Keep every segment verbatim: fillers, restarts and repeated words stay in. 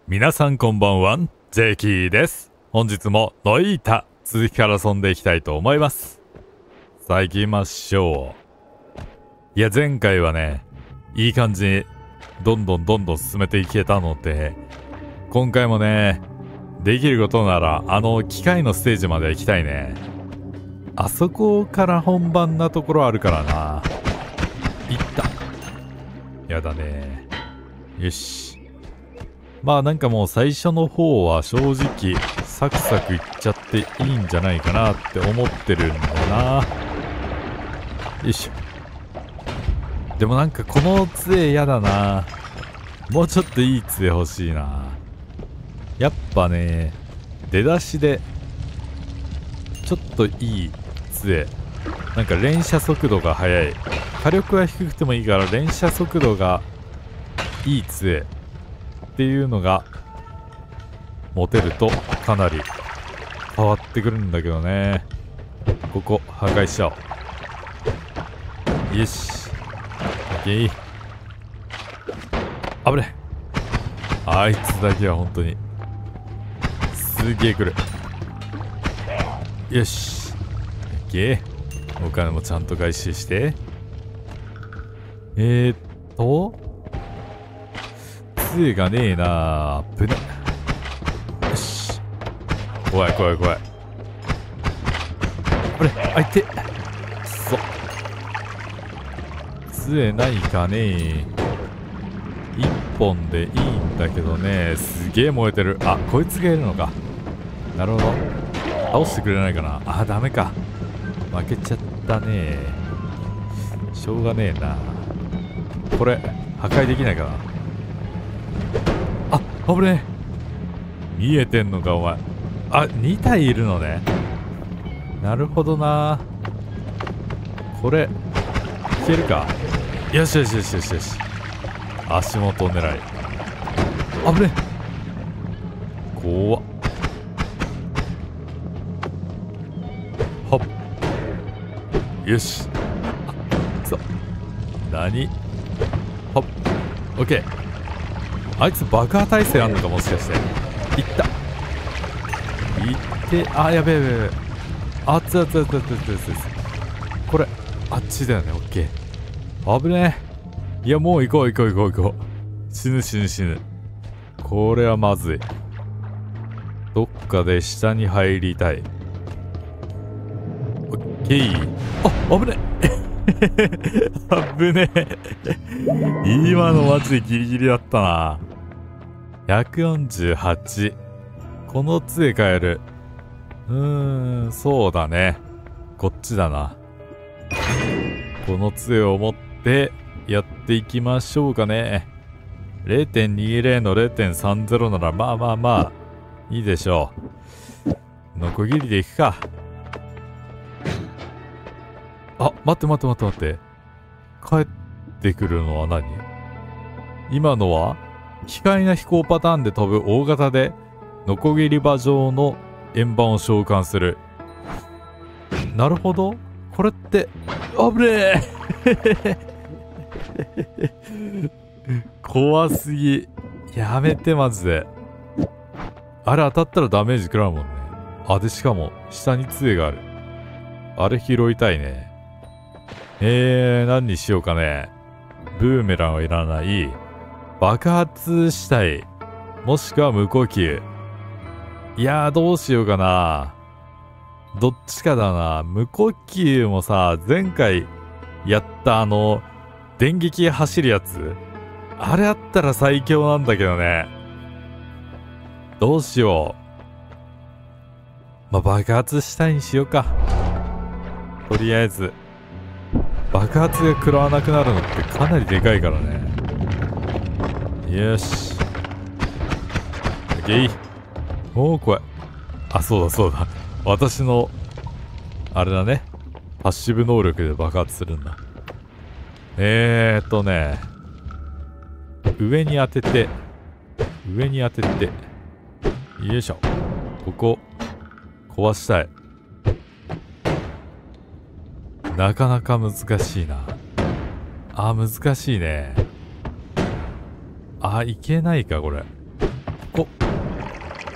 皆さんこんばんは、ジェイキーです。本日もノイータ続きから遊んでいきたいと思います。さあ行きましょう。いや前回はね、いい感じにどんどんどんどん進めていけたので、今回もね、できることならあの機械のステージまで行きたいね。あそこから本番なところあるからな。行った。やだね。よし。まあなんかもう最初の方は正直サクサクいっちゃっていいんじゃないかなって思ってるんだよな。よいしょ。でもなんかこの杖やだな。もうちょっといい杖欲しいな。やっぱね、出だしでちょっといい杖、なんか連射速度が速い、火力は低くてもいいから連射速度がいい杖っていうのが持てるとかなり変わってくるんだけどね。ここ破壊しちゃおう。よし、オッケー。危ねえ、あいつだけは本当にすげえ来る。よし、オッケー。お金もちゃんと回収して、えーっと杖がねえな。ぶね。よし。怖い怖い怖い。これ、あいて。くそ。杖ないかね。一本でいいんだけどね。すげえ燃えてる。あ、こいつがいるのか。なるほど。倒してくれないかな。あ、ダメか。負けちゃったね。しょうがねえな。これ、破壊できないかな。あ、危ねえ。見えてんのかお前。あ、に体いるのね。なるほどな。これいけるか。よしよしよしよしよし。足元狙い。危ねえ。怖っ。はっ。よし。あ、くそ。何。はっ。オッケー。あいつ爆破耐性あんのか、もしかして。いったいって、あ、やべえやべえやべえ。あつあつあつあつあつあつ。これあっちだよね。オッケー。危ねえ。いやもう行こう行こう行こう行こう。死ぬ死ぬ死ぬ。これはまずい。どっかで下に入りたい。オッケー。あ、危ねえ。危ねえ。今のマジでギリギリだったな。ひゃくよんじゅうはち。この杖変える。うーん、そうだね。こっちだな。この杖を持ってやっていきましょうかね。れいてんにじゅう の れいてんさんじゅう ならまあまあまあいいでしょう。ノコギリでいくか。あ、待って待って待って待って。帰ってくるのは何？今のは機械な飛行パターンで飛ぶ大型でノコギリ刃状の円盤を召喚する。なるほど。これって危ねえ。怖すぎ。やめてマジで。あれ当たったらダメージ食らうもんね。あ、でしかも下に杖がある。あれ拾いたいね。えー、何にしようかね。ブーメランはいらない。爆発したい。もしくは無呼吸。いやー、どうしようかな。どっちかだな。無呼吸もさ、前回やったあの電撃走るやつ、あれあったら最強なんだけどね。どうしよう。まあ、爆発したいにしようか。とりあえず爆発が食らわなくなるのってかなりでかいからね。よし。オッケー。おお、怖い。あ、そうだそうだ。私の、あれだね。パッシブ能力で爆発するんだ。えーっとね。上に当てて、上に当てて。よいしょ。ここ、壊したい。なかなか難しいな。あー、難しいね。あー、いけないか、これ。こ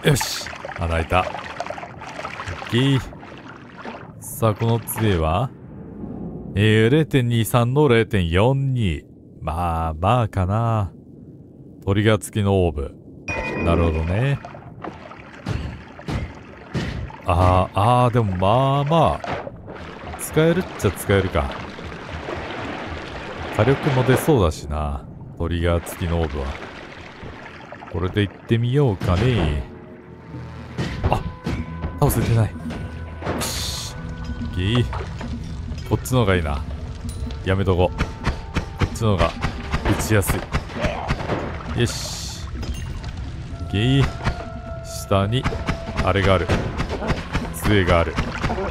よし、穴開いた。オッケー。さあ、この杖はえー、れいてんにさん の れいてんよんに。まあまあかな。トリガー付きのオーブ。なるほどね。あー、あー、でもまあまあ。使えるっちゃ使えるか。火力も出そうだしな。トリガー付きのオーブは。これで行ってみようかね。あ、倒せてない。よし。ギー。こっちの方がいいな。やめとこう。こっちの方が打ちやすい。よし。ギー。下に、あれがある。杖がある。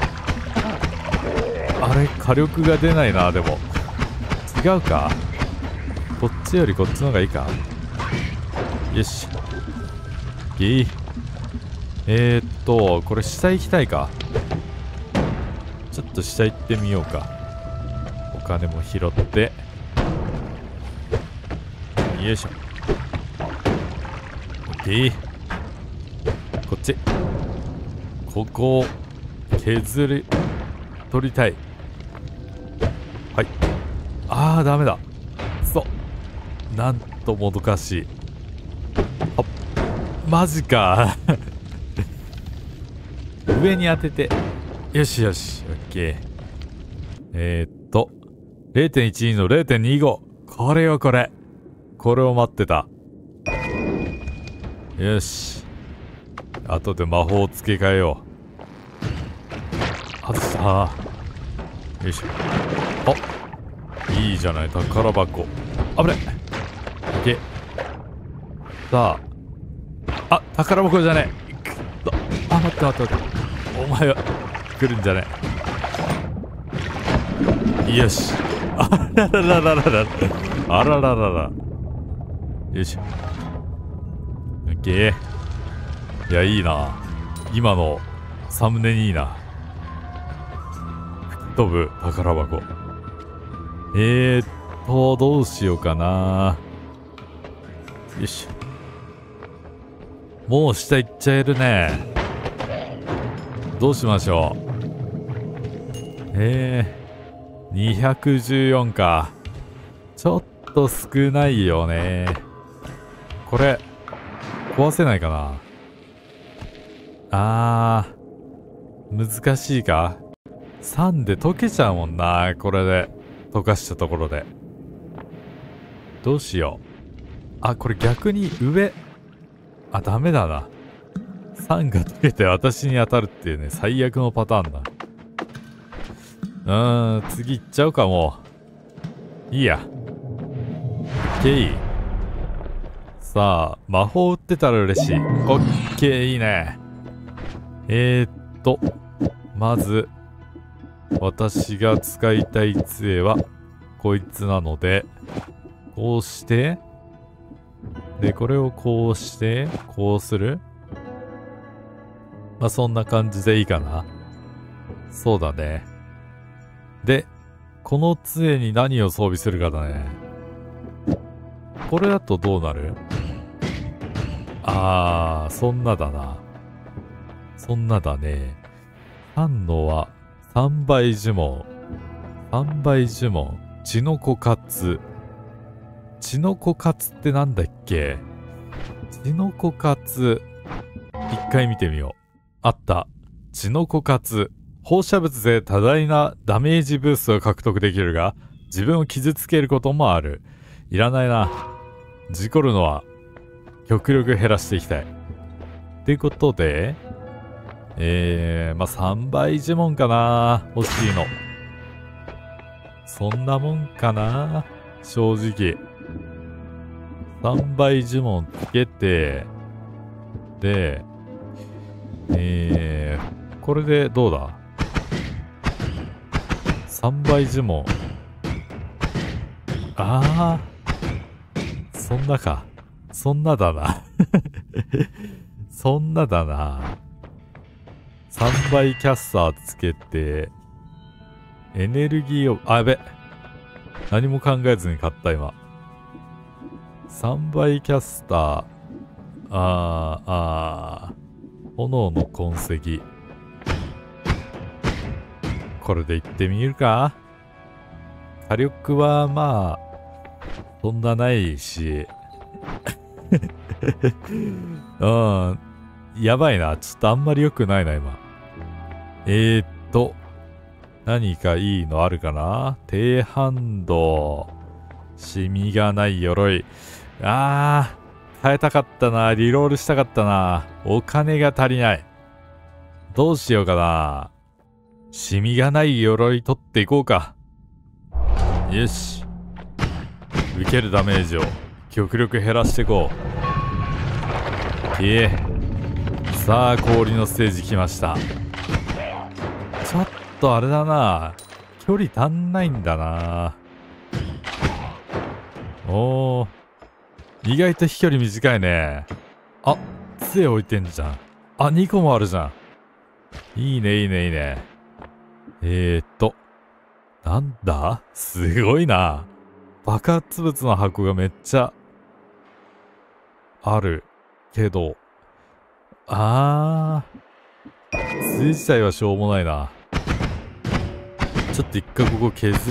あれ、火力が出ないな、でも。違うか。こっちよりこっちの方がいいか。よし。ギー。えー、っと、これ下行きたいか。ちょっと下行ってみようか。お金も拾って。よいしょ。オッケー。こっち。ここを削り取りたい。はい。あー、ダメだ。そう。なんともどかしい。あ、マジか。上に当てて。よしよし。オッケー。えー、っと。れいてんいちに の れいてんにご。これよ、これ。これを待ってた。よし。後で魔法を付け替えよう。外した。よいしょ。あ、いいじゃない、宝箱。危ない。いけ。さあ。あ、宝箱じゃねえ。あ、待って待って待って。お前は来るんじゃねえ。よし。あらららららら。あらららら。よいしょ。オッケー。いや、いいな。今のサムネにいいな。吹き飛ぶ宝箱。えーっと、どうしようかな。よいしょ。もう下行っちゃえるね。どうしましょう。えー、にひゃくじゅうよんか。ちょっと少ないよね。これ、壊せないかな。あー、難しいか。さんで溶けちゃうもんな。これで、溶かしたところで。どうしよう。あ、これ逆に上。あ、ダメだな。さんが溶けて私に当たるっていうね、最悪のパターンだ。うーん、次行っちゃうかもう。いいや。オッケー。さあ、魔法売ってたら嬉しい。オッケー、いいね。えー、っと、まず、私が使いたい杖は、こいつなので、こうして、で、これをこうして、こうする。まあ、そんな感じでいいかな。そうだね。で、この杖に何を装備するかだね。これだとどうなる？あー、そんなだな。そんなだね。反応はさんばい呪文。さんばい呪文。血の枯渇。血の枯渇ってなんだっけ？血の枯渇。一回見てみよう。あった。血の枯渇。放射物で多大なダメージブーストを獲得できるが、自分を傷つけることもある。いらないな。事故るのは、極力減らしていきたい。ってことで、えー、まあ、さんばい呪文かな。欲しいの。そんなもんかな。正直。さんばい呪文つけて、で、えー、これでどうだ？ さん 倍呪文。ああ、そんなか。そんなだな。そんなだな。さんばいキャスターつけて、エネルギーを、あ、やべ。何も考えずに買った今。さんばいキャスター。 あー、あー。炎の痕跡。これで行ってみるか。火力はまあ、そんなないし。うん。やばいな。ちょっとあんまり良くないな、今。えーっと、何かいいのあるかな。低反動。シミがない鎧。あー、変えたかったな。リロールしたかったな。お金が足りない。どうしようかな。シミがない鎧取っていこうか。よし。受けるダメージを極力減らしていこう。いえ。さあ、氷のステージ来ました。ちょっとあれだな。距離足んないんだな。おー。意外と飛距離短いね。あ、杖置いてんじゃん。あ、にこもあるじゃん。いいね、いいね、いいね。えーっと。なんだ？すごいな。爆発物の箱がめっちゃあるけど。あー。杖自体はしょうもないな。ちょっと一回ここ削って。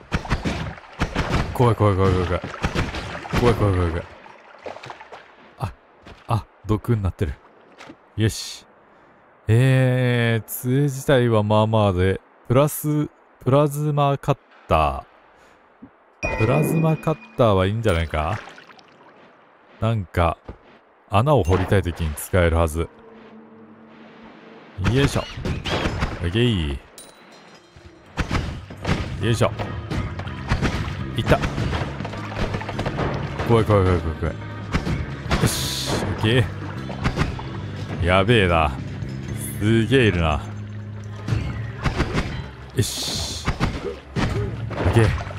怖い怖い怖い怖い怖い。怖い怖い怖い怖い。あ、あ、毒になってる。よし。えー、杖自体はまあまあで、プラス、プラズマカッター。プラズマカッターはいいんじゃないか？なんか、穴を掘りたいときに使えるはず。よいしょ。オッケー。よいしょ。いった。怖い怖い怖い怖い怖い。よし。オッケー。やべえな。すげえいるな。よし。オッケー。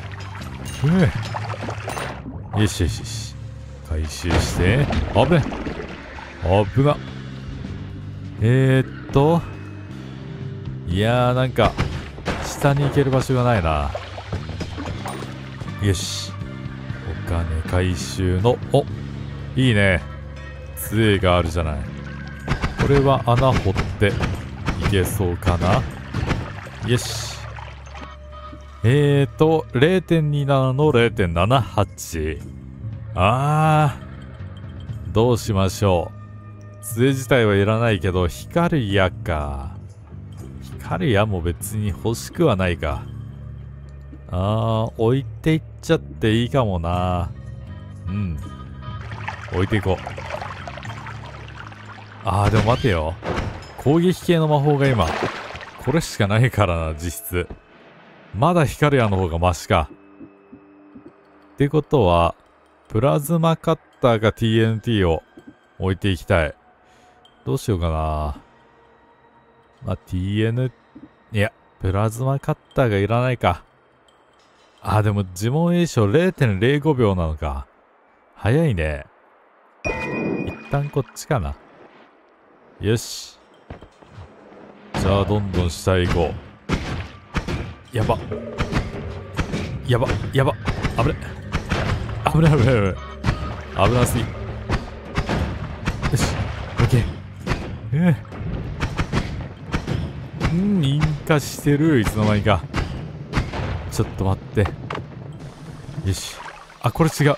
うん。よしよしよし。回収して。危ね。危な。えーっと。いやーなんか、下に行ける場所がないな。よし。お金回収の、お、いいね。杖があるじゃない。これは穴掘っていけそうかな。よし。えーと、れいてんにじゅうなな の れいてんななはち。あー。どうしましょう。杖自体はいらないけど、光る矢か。光る矢も別に欲しくはないか。あー、置いていっちゃっていいかもな。うん。置いていこう。あー、でも待てよ。攻撃系の魔法が今、これしかないからな、実質。まだ光る矢の方がマシか。ってことは、プラズマカッターが ティーエヌティー を置いていきたい。どうしようかな。まあ、ティーエヌ、いや、プラズマカッターがいらないか。あ、でも呪文詠唱 れいてんれいご 秒なのか。早いね。一旦こっちかな。よし。じゃあ、どんどん下へ行こう。やば。やば、やば。危ね。危ない危ない危ない。危なすぎ。よし。オッケー。ええ。うん、引火してる。いつの間にか。ちょっと待って。よし。あ、これ違う。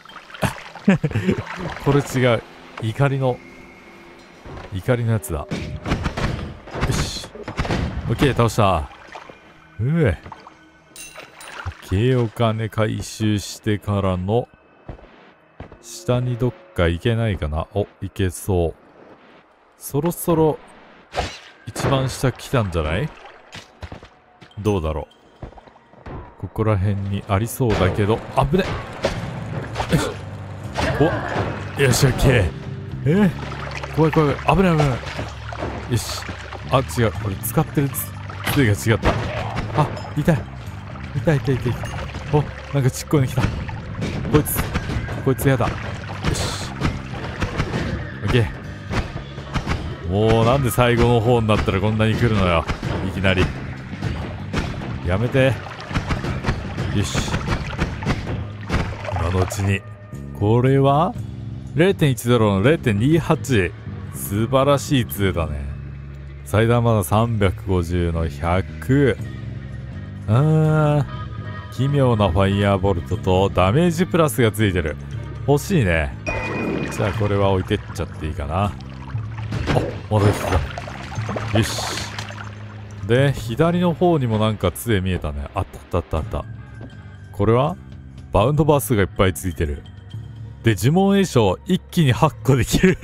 これ違う。怒りの、怒りのやつだ。よし。オッケー、倒した。うえ。オッケー、お金回収してからの、下にどっか行けないかな。お、行けそう。そろそろ、一番下来たんじゃない？どうだろう。ここら辺にありそうだけど、あぶね。よし。お、よし、オッケー。えー、怖い怖い怖い。危ない危ない。よし。あ、違う。これ使ってる杖が違った。あ、痛い。痛い痛い痛い。お、なんかちっこいの来た。こいつ、こいつやだ。よし。オッケー。もうなんで最後の方になったらこんなに来るのよ。いきなり。やめて。よし。今のうちに。これはれいてんいちゼロ の れいてんにはち。素晴らしい杖だね。最大まださんびゃくごじゅうのひゃく。うーん。奇妙なファイヤーボルトとダメージプラスがついてる。欲しいね。じゃあこれは置いてっちゃっていいかな。あ、まだ来た。よし。で、左の方にもなんか杖見えたね。あったあったあったあった。これはバウンドバースがいっぱいついてる。で、呪文栄唱一気にはっこできる。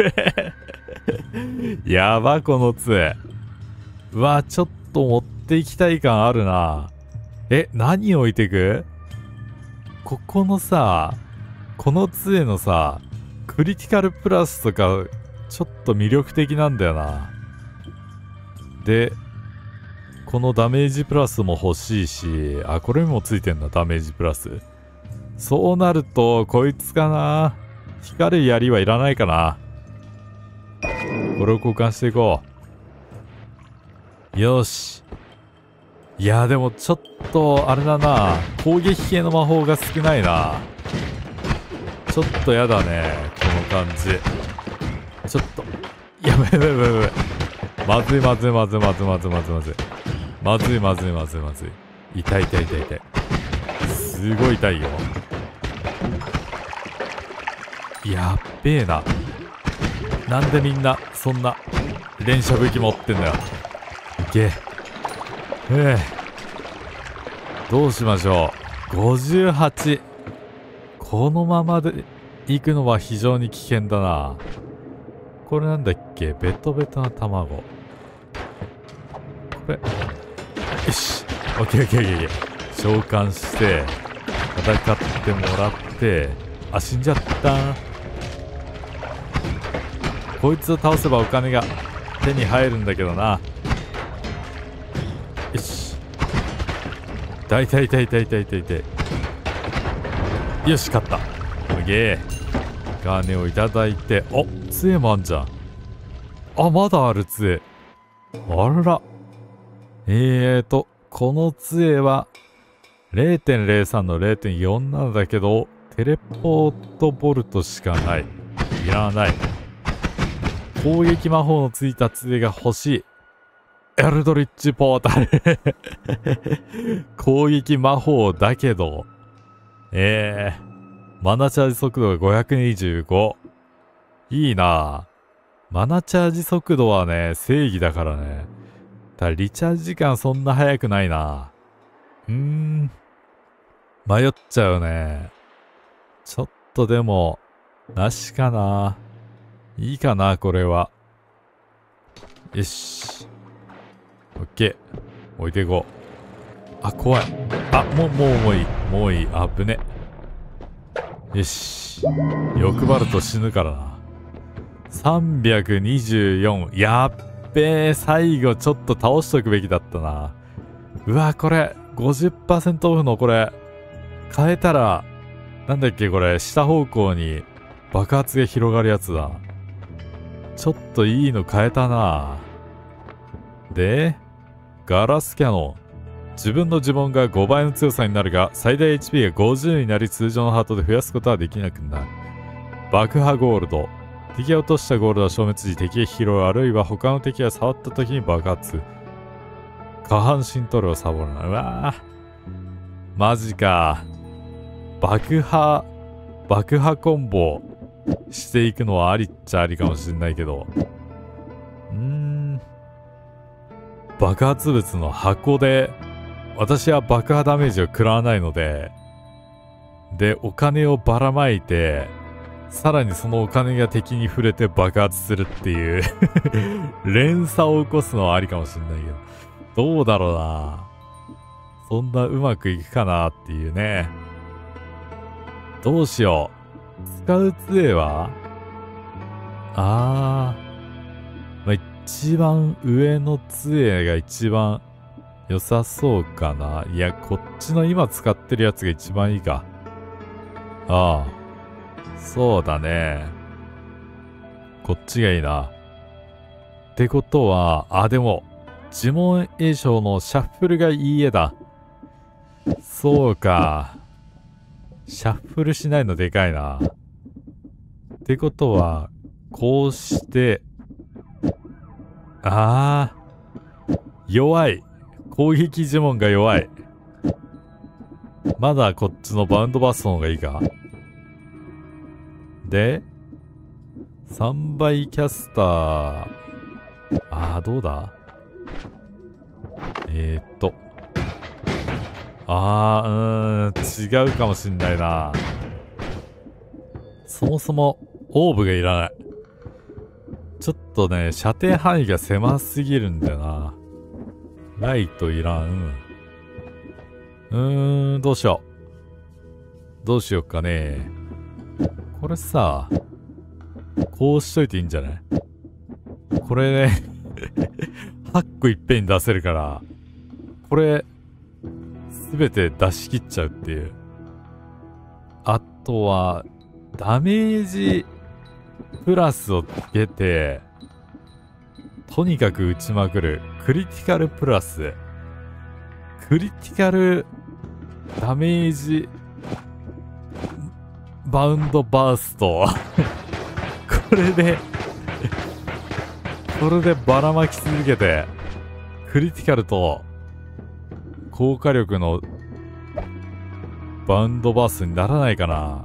やば、この杖。うわ、ちょっと持っていきたい感あるな。え、何置いてく？ここのさ、この杖のさ、クリティカルプラスとか、ちょっと魅力的なんだよな。で、このダメージプラスも欲しいし、あ、これにもついてんだ、ダメージプラス。そうなると、こいつかな。光る槍はいらないかな。これを交換していこう。よし。いや、でもちょっと、あれだな。攻撃系の魔法が少ないな。ちょっとやだね。この感じ。ちょっと。やべやべやべやべ。まずいまずいまずいまずいまずいまずいまずい。まずいまずいまずいまずい。痛い痛い痛い痛い。すごい痛いよ。やっべえな。なんでみんな、そんな、連射武器持ってんだよ。いけ。ええ。どうしましょう。ごじゅうはち。このままで行くのは非常に危険だな。これなんだっけ？ベトベトな卵。これ。よし。オッケーオッケーオッケー。召喚して、戦ってもらって、あ、死んじゃった。こいつを倒せばお金が手に入るんだけどな。よし。痛い痛い痛い痛い痛い痛い痛い。よし、勝った。すげえ。金をいただいて、あ、杖もあんじゃん。あ、まだある杖。あら。えーと、この杖は れいてんれいさん の れいてんよんなな だけど、テレポートボルトしかない。いらない。攻撃魔法のついた杖が欲しい。エルドリッジポータル。攻撃魔法だけど、えー、マナチャージ速度がごひゃくにじゅうご。いいなぁ。マナチャージ速度はね、正義だからね。ただリチャージ時間そんな早くないな。うーん。迷っちゃうね。ちょっとでも、なしかな。いいかな、これは。よし。オッケー。置いていこう。あ、怖い。あ、もう、もう、もういい。もういい。あぶね。よし。欲張ると死ぬからな。さんびゃくにじゅうよん。やっべえ。最後ちょっと倒しとくべきだったな。うわ、これ、ごじゅっパーセント オフのこれ、変えたら、なんだっけこれ、下方向に爆発が広がるやつだ。ちょっといいの変えたな。で、ガラスキャノン。自分の呪文がごばいの強さになるが、最大 エイチピー がごじゅうになり通常のハートで増やすことはできなくなる。爆破ゴールド。敵が落としたゴールドは消滅時、敵が拾う、あるいは他の敵が触った時に爆発。下半身トルをサボるな。うわぁ。マジか。爆破、爆破コンボしていくのはありっちゃありかもしれないけど。うーん。爆発物の箱で、私は爆破ダメージを食らわないので、で、お金をばらまいて、さらにそのお金が敵に触れて爆発するっていう連鎖を起こすのはありかもしれないけど、どうだろうな。そんなうまくいくかなっていうね。どうしよう。使う杖はあー、まあ、一番上の杖が一番良さそうかな。いや、こっちの今使ってるやつが一番いいか。ああ。そうだね。こっちがいいな。ってことは、あ、でも、呪文栄唱のシャッフルがいい絵だ。そうか。シャッフルしないのでかいな。っってことは、こうして、あー、弱い。攻撃呪文が弱い。まだこっちのバウンドバーストの方がいいか。で、さんばいキャスター。あー、どうだえー、っと。あー、うーん、違うかもしんないな。そもそも、オーブがいらない。ちょっとね、射程範囲が狭すぎるんだよな。ライトいらん。うーん、どうしよう。どうしよっかね。これさ、こうしといていいんじゃない？これね、はっこいっぺんに出せるから、これ、すべて出し切っちゃうっていう。あとは、ダメージ、プラスをつけて、とにかく打ちまくる。クリティカルプラス。クリティカルダメージバウンドバースト。これで、これでばらまき続けて、クリティカルと効果力のバウンドバーストにならないかな。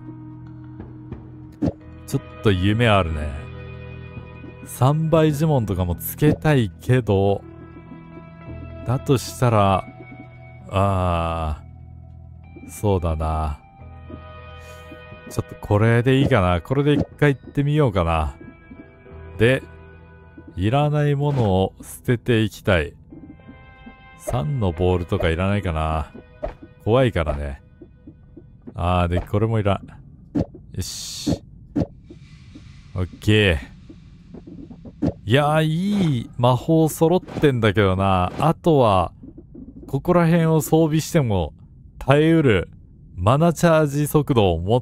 ちょっと夢あるね。さんばい呪文とかもつけたいけど、だとしたら、あー、そうだな。ちょっとこれでいいかな。これで一回行ってみようかな。で、いらないものを捨てていきたい。さんのボールとかいらないかな。怖いからね。あー、で、これもいらん。よし。オッケー。いやー、いい魔法揃ってんだけどな。あとは、ここら辺を装備しても耐えうるマナチャージ速度を持った、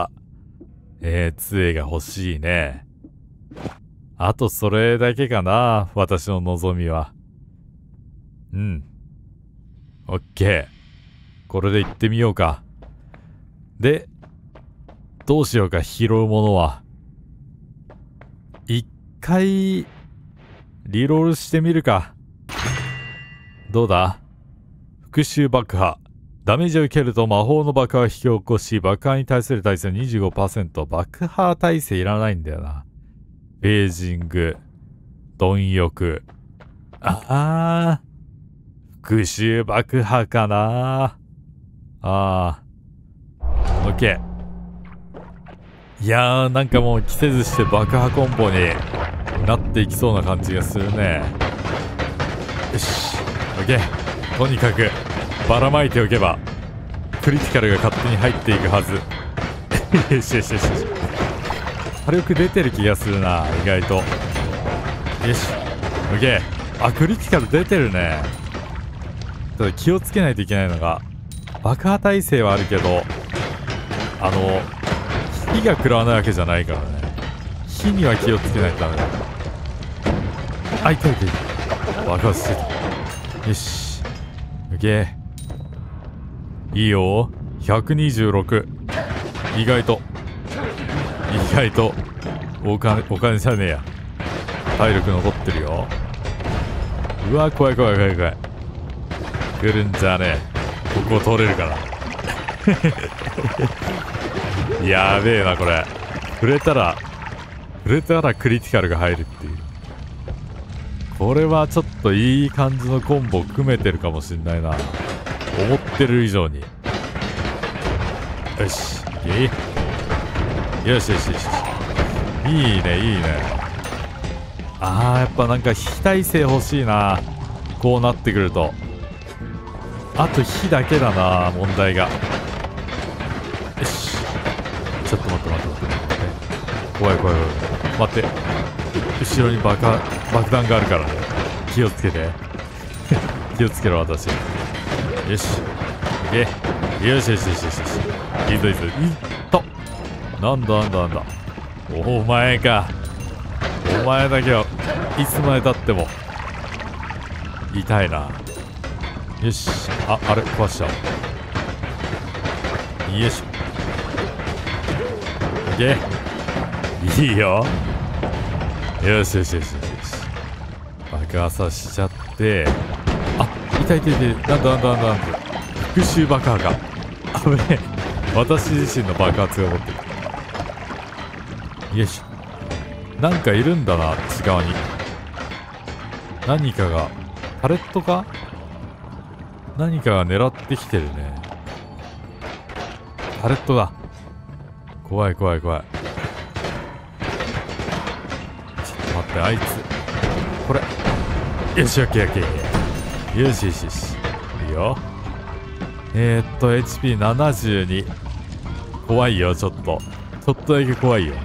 えー、杖が欲しいね。あとそれだけかな。私の望みは。うん。オッケー。これで行ってみようか。で、どうしようか、拾うものは。一回、リロールしてみるか。どうだ？復讐爆破。ダメージを受けると魔法の爆破を引き起こし、爆破に対する耐性 にじゅうごパーセント。爆破耐性いらないんだよな。ベージング。貪欲。あー。復讐爆破かな。あー。オッケー。いやー、なんかもう着せずして爆破コンボになっていきそうな感じがするね。よし。オッケー。とにかくばらまいておけばクリティカルが勝手に入っていくはず。よしよしよしよし。火力出てる気がするな、意外と。よし。オッケー。あ、クリティカル出てるね。ただ気をつけないといけないのが、爆破耐性はあるけど、あの火が食らわないわけじゃないからね。火には気をつけないとダメだ。あ、いたいたいた。爆発してた。よし。オッケー。いいよ。ひゃくにじゅうろく。意外と。意外と。お金、お金じゃねえや。体力残ってるよ。うわ、怖い怖い怖い怖い。来るんじゃねえ。ここ取れるから。やべえな、これ。触れたら、触れたらクリティカルが入るっていう。これはちょっといい感じのコンボ組めてるかもしんないな。思ってる以上に。よし。いい？よしよしよし。いいね、いいね。あー、やっぱなんか火耐性欲しいな。こうなってくると。あと火だけだな、問題が。よし。ちょっと待って待って待って待って。怖い怖い怖い。待って。後ろに爆破、爆弾があるからね。気をつけて。気をつけろ、私。よし。いけ。よしよしよしよしよし。いいぞいいぞ。いっと。なんだなんだなんだ。お前か。お前だけはいつまでたっても痛いな。よし。あ、あれ壊しちゃおう。よいしょ。いけ。 いいよ。よしよしよしよしよし。爆破さしちゃって。あ、いたいたいた。なんだなんだなんだなんだ。復讐爆破か。危ねえ。私自身の爆発が起こってる。よいしょ。なんかいるんだな、内側に。何かが、パレットか？何かが狙ってきてるね。パレットだ。怖い怖い怖い。ちょっと待って、あいつ。これ。よし、オッケーオッケー。よしよしよし。いいよ。えー、っと、エイチピーななじゅうに。怖いよ、ちょっと。ちょっとだけ怖いよ。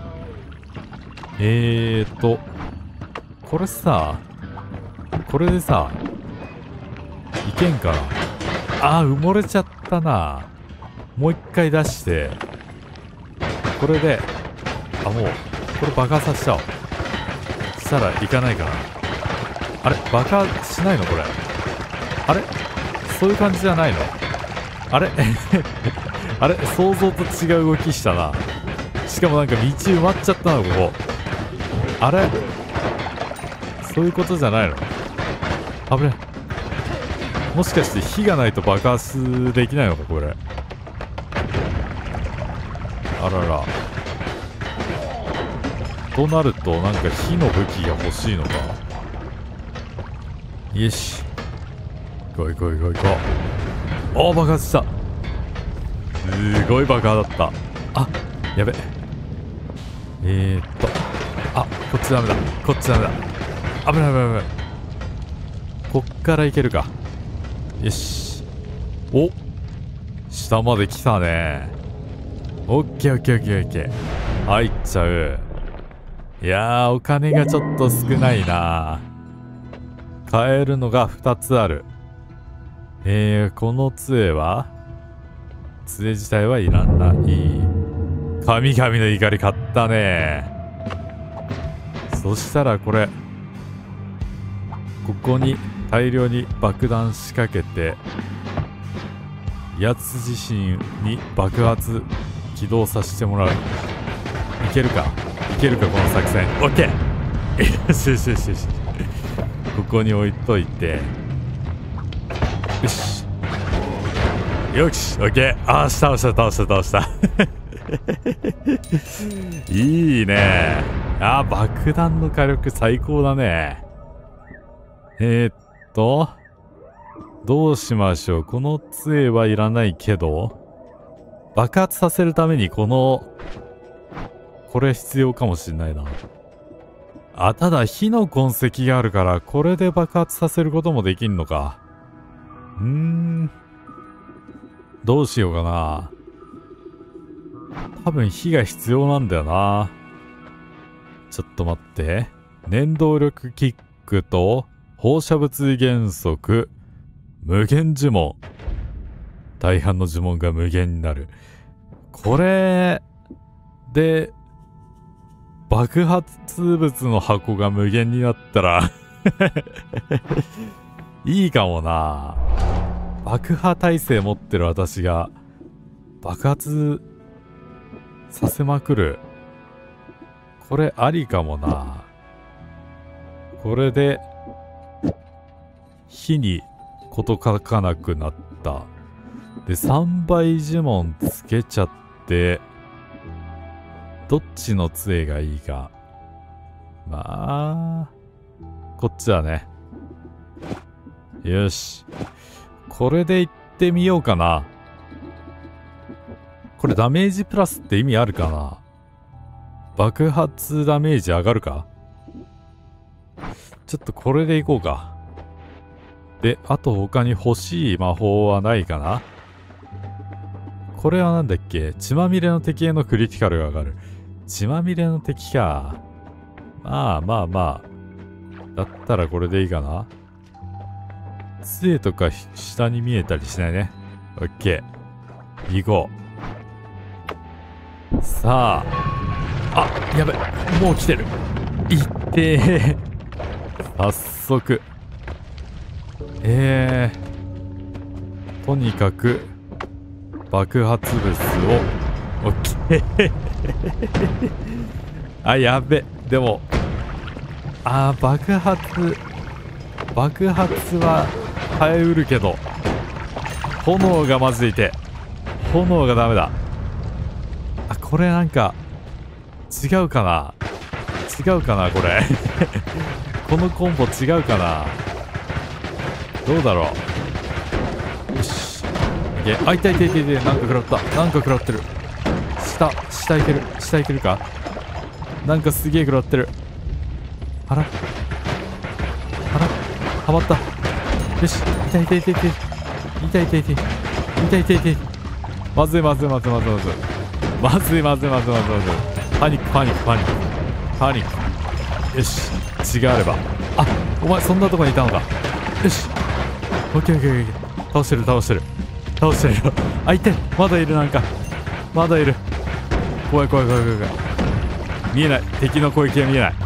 えーっと、これさ、これでさ、いけんかな。あー、埋もれちゃったな。もう一回出して、これで、あ、もう、これ爆破させちゃおう。したらいかないかな。あれ爆破しないのこれ。あれそういう感じじゃないの？あれあれ想像と違う動きしたな。しかもなんか道埋まっちゃったな、ここ。あれそういうことじゃないの？危ない。もしかして火がないと爆発できないのか、これ。あらら。となると、なんか火の武器が欲しいのか。よし。来い来い来い来い。おー、爆発した。すごい爆破だった。あ、やべ。えーっと。あ、こっちダメだ。こっちダメだ。危ない危ない危ない。こっから行けるか。よし。お、下まで来たね。オッケーオッケーオッケーオッケー。入っちゃう。いやー、お金がちょっと少ないな。買えるのがふたつある。えー、この杖は杖自体はいらない。神々の怒り買ったね。そしたらこれ、ここに大量に爆弾仕掛けて、やつ自身に爆発起動させてもらう。いけるかいけるかこの作戦。オッケーよしよしよしよし。ここに置いといて。よし。よし、オッケー。あー、倒した倒した倒したいいね。あー、爆弾の火力最高だね。えー、っと、どうしましょう。この杖はいらないけど、爆発させるためにこの、これ必要かもしんないな。あ、ただ火の痕跡があるから、これで爆発させることもできんのか。うーん。どうしようかな。多分火が必要なんだよな。ちょっと待って。念動力キックと放射物原則、無限呪文。大半の呪文が無限になる。これで爆発物の箱が無限になったらいいかもな。爆破耐性持ってる私が爆発させまくる。これありかもな。これで火に事書かなくなった。で、さんばい呪文つけちゃって、どっちの杖がいいか。まあ、こっちだね。よし。これで行ってみようかな。これダメージプラスって意味あるかな。爆発ダメージ上がるか。ちょっとこれで行こうか。で、あと他に欲しい魔法はないかな。これはなんだっけ。血まみれの敵へのクリティカルが上がる。血まみれの敵か。まあまあまあ。だったらこれでいいかな。杖とか下に見えたりしないね。オッケー。行こう。さあ。あ、やべ。もう来てる。いってー。早速。えー。とにかく、爆発物を、オッケー。 あ、やべ。でも、あー、爆発、爆発は耐えうるけど、炎がまずいて、炎がダメだ。あ、これなんか、違うかな違うかなこれ。このコンボ違うかな。どうだろう。よし。いけ。あ、痛い痛い痛い痛い。なんか食らった。なんか食らってる。下、下いける。下いけるか。なんかすげえ食らってる。あら。あら。はまった。よし。痛い痛い痛い痛い。痛い痛い痛い。痛い痛い痛い。まずいまずいまずいまずいまずい。まずいまずいまずいまずいまずい。パニックパニックパニック。パニック。よし。血があれば。あ、お前そんなとこにいたのか。よし。オッケーオッケーオッケー。倒してる倒してる。倒してるよ。あ、いて。まだいるなんか。まだいる。怖い怖い怖い怖い怖い。見えない。敵の攻撃が見えない。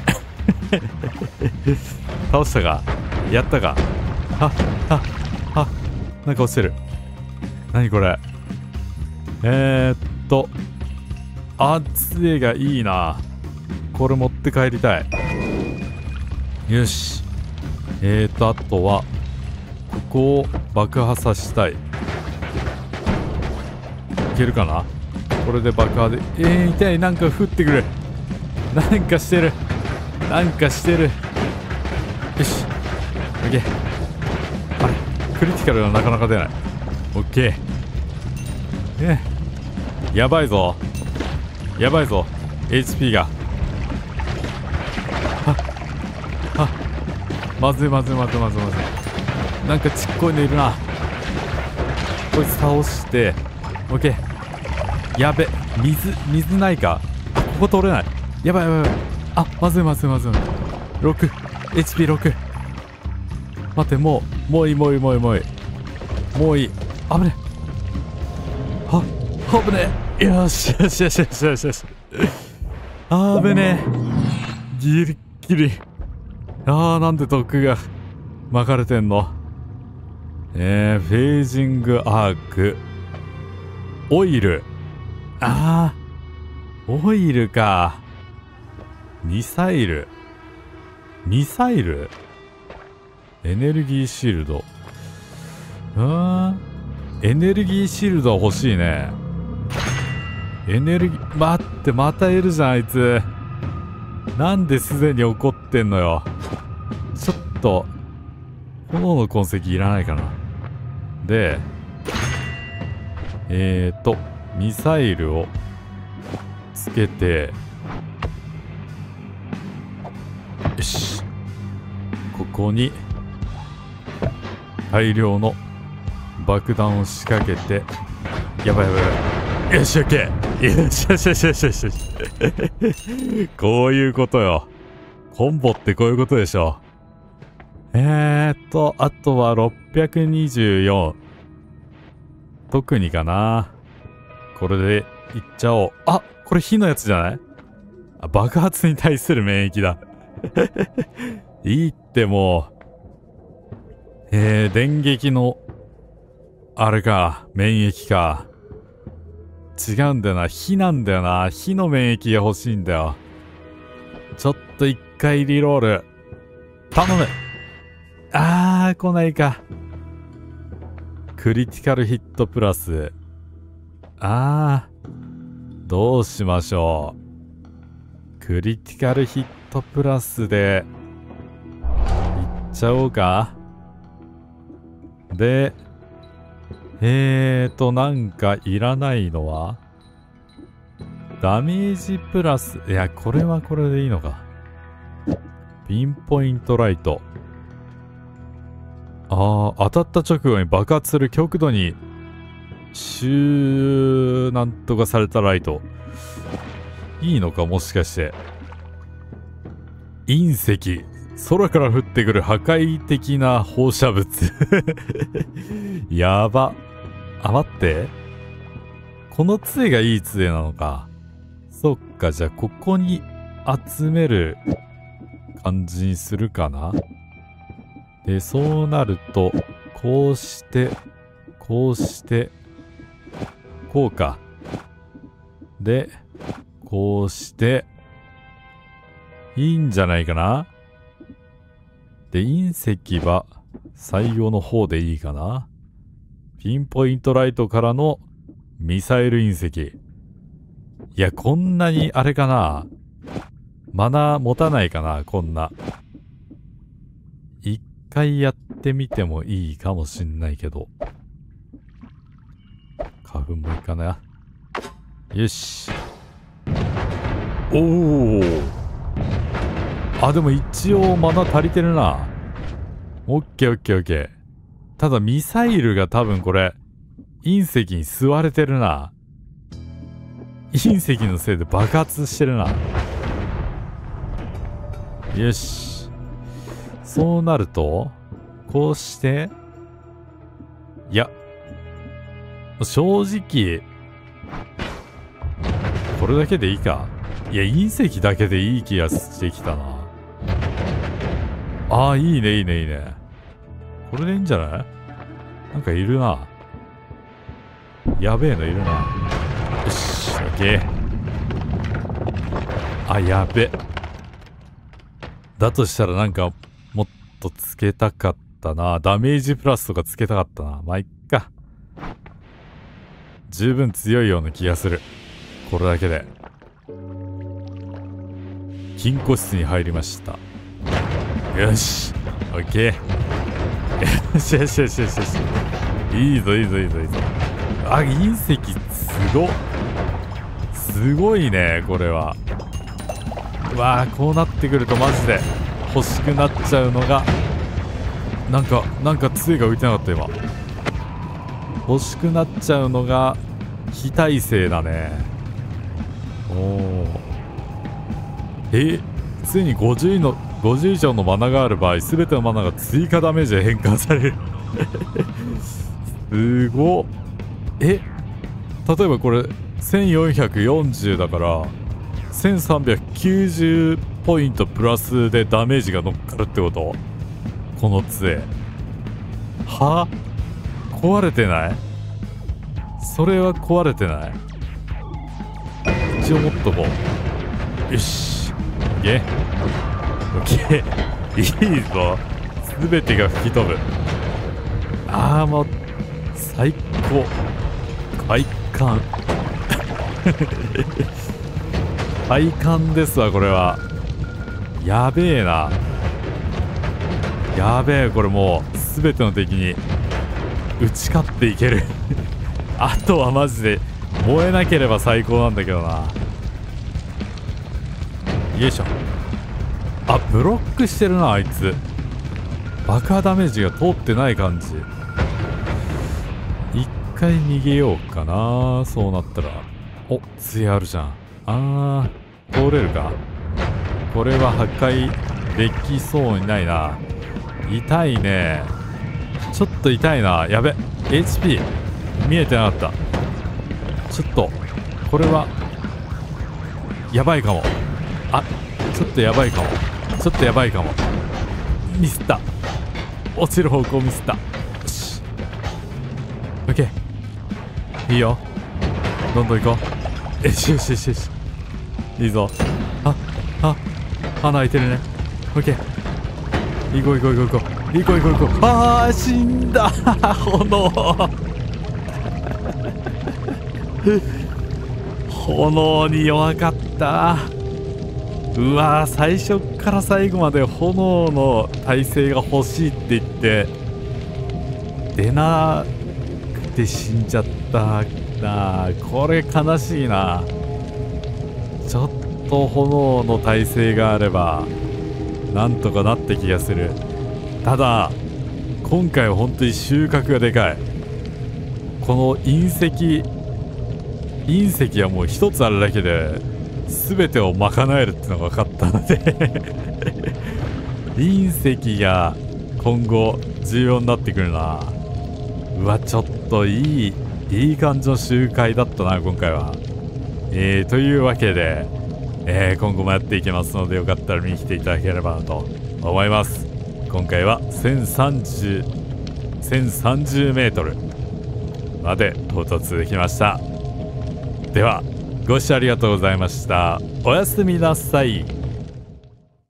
倒したか。やったか。はっはっはっ。なんか落ちてる。何これ。えー、っと。あ、杖がいいな。これ持って帰りたい。よし。えーと、あとは、ここを爆破させたい。いけるかな。これで爆破で。えー、痛い。なんか降ってくる。なんかしてる。なんかしてる。よし。オッケー。あれクリティカルがなかなか出ない。オッケー。ね。やばいぞ。やばいぞ。エイチピー が。はっ。はっ。まずいまずいまずいまずいまずい。なんかちっこいのいるな。こいつ倒して。オッケー。やべ。水、水ないか。あ、ここ通れない。やばいやばいやばい。あ、まずいまずいまずい。ろく。エイチピーろく。待って、もう、もういいもういいもういいもういい。もういい。危ねえ。はっ、危ねえ。よしよしよしよしよしよし。あぶねえ。ギリギリ。あー、なんで毒が巻かれてんの。えー、フェージングアーク。オイル。あー、オイルか。ミサイル。ミサイルエネルギーシールド。うーん。エネルギーシールドは欲しいね。エネルギー、待って、またいるじゃん、あいつ。なんですでに怒ってんのよ。ちょっと、炎の痕跡いらないかな。で、えーと、ミサイルをつけて、よし。ここに、大量の爆弾を仕掛けて、やばいやばいやばい。よし、オッケー。よしよしよしよしよしよし。こういうことよ。コンボってこういうことでしょ。えーっと、あとはろっぴゃくにじゅうよん。特にかな。これでいっちゃおう。あ、これ火のやつじゃない？あ、爆発に対する免疫だ。いいってもう。えー、電撃の、あれか、免疫か。違うんだよな。火なんだよな。火の免疫が欲しいんだよ。ちょっと一回リロール。頼む。あー、来ないか。クリティカルヒットプラス。あー、どうしましょう。クリティカルヒットプラスで、いっちゃおうか。で、えーと、なんかいらないのはダメージプラス、いや、これはこれでいいのか。ピンポイントライト。ああ、当たった直後に爆発する極度に、シュー、なんとかされたライト。いいのか、もしかして。隕石。空から降ってくる破壊的な放射物。やば。あ、待って。この杖がいい杖なのか。そっか、じゃあここに集める感じにするかな。で、そうなると、こうして、こうして、こうか。で、こうして、 いいんじゃないかな。で、隕石は最後の方でいいかな。ピンポイントライトからのミサイル隕石。いや、こんなにあれかな。マナー持たないかな、こんな。一回やってみてもいいかもしんないけど。花粉もいいかな。よし。おお。あ、でも一応マナ足りてるな。オッケーオッケーオッケー。ただミサイルが多分これ、隕石に吸われてるな。隕石のせいで爆発してるな。よし。そうなると、こうして、いや、正直、これだけでいいか。いや、隕石だけでいい気がしてきたな。ああ、いいね、いいね、いいね。これでいいんじゃない？なんかいるな。やべえのいるな。よし、オッケー。あ、やべ。だとしたらなんか、もっとつけたかったな。ダメージプラスとかつけたかったな。まあ、いっか。十分強いような気がする。これだけで。金庫室に入りました。よし。オッケー。よしよしよしよしよし。いいぞいいぞいいぞいいぞ。あ、隕石すごっ。すごいね、これは。うわー、こうなってくるとマジで欲しくなっちゃうのが、なんか、なんか杖が浮いてなかった今。欲しくなっちゃうのが、非耐性だね。おお。え、ついにごじゅうの、ごじゅう以上のマナがある場合、すべてのマナが追加ダメージで変換される。すごっ。え、例えばこれ、せんよんひゃくよんじゅうだから、せんさんびゃくきゅうじゅうポイントプラスでダメージが乗っかるってこと？この杖。は？壊れてない？それは壊れてない？一応持っとこう。よし。オッケー。オッケー。いいぞ。すべてが吹き飛ぶ。あーもう、最高。快感。快感ですわ、これは。やべえな。やべえ、これもう、すべての敵に、打ち勝っていける。あとはマジで、燃えなければ最高なんだけどな。よいしょ。あ、ブロックしてるな、あいつ。爆破ダメージが通ってない感じ。一回逃げようかな。そうなったら。お、杖あるじゃん。あー、通れるか。これは破壊できそうにないな。痛いね。ちょっと痛いな。やべ。エイチピー 見えてなかった。ちょっと、これは、やばいかも。あ、ちょっとやばいかも。ちょっとやばいかも。ミスった。落ちる方向ミスった。よし。オッケー。いいよ。どんどん行こう。よしよしよしよし。いいぞ。あ、あ、穴開いてるね。オッケー。行こう行こう行こう行こう。行こう行こう行こう。あー、死んだ。炎。炎に弱かった。うわー、最初から最後まで炎の耐性が欲しいって言って出なくて死んじゃったな。これ悲しいな。ちょっと炎の耐性があればなんとかなって気がする。ただ今回は本当に収穫がでかい。この隕石隕石はもう一つあるだけで全てを賄えるってのが分かったので隕石が今後重要になってくるな。うわ、ちょっといいいい感じの周回だったな今回は。えー、というわけで、えー、今後もやっていきますのでよかったら見に来ていただければなと思います。今回はせんさんじゅう せんさんじゅうメートルまで到達できました。ではご視聴ありがとうございました。おやすみなさい。